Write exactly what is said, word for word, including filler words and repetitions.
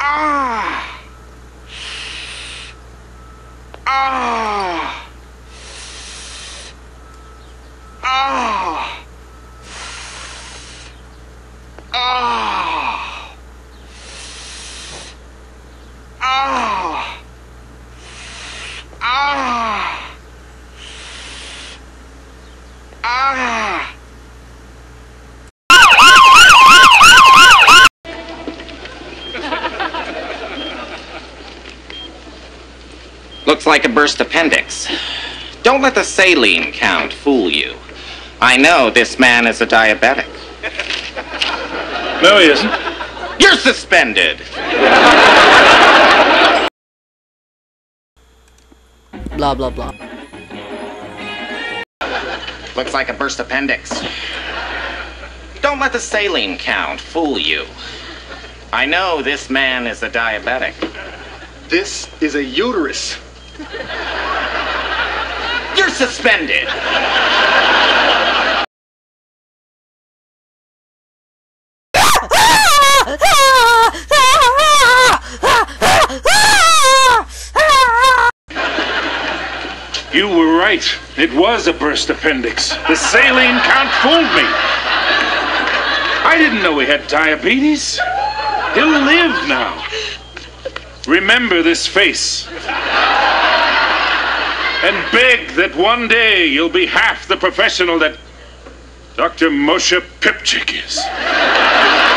Ah. Ah. Ah. Ah. Ah. Ah. Ah. Looks like a burst appendix. Don't let the saline count fool you. I know this man is a diabetic. No, he isn't. You're suspended! Blah, blah, blah. Looks like a burst appendix. Don't let the saline count fool you. I know this man is a diabetic. This is a uterus. You're suspended! You were right. It was a burst appendix. The saline count fooled me. I didn't know he had diabetes. He'll live now. Remember this face. And beg that one day you'll be half the professional that Doctor Moshe Pipchik is.